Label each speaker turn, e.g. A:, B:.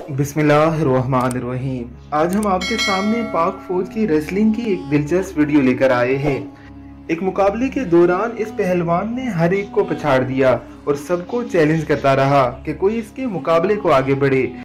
A: बिस्मिल्लाहिर्रहमानिर्रहीम। आज हम आपके सामने पाक फौज की रेसलिंग की एक दिलचस्प वीडियो लेकर आए हैं। एक मुकाबले के दौरान इस पहलवान ने हर एक को पछाड़ दिया और सबको चैलेंज करता रहा कि कोई इसके मुकाबले को आगे बढ़े।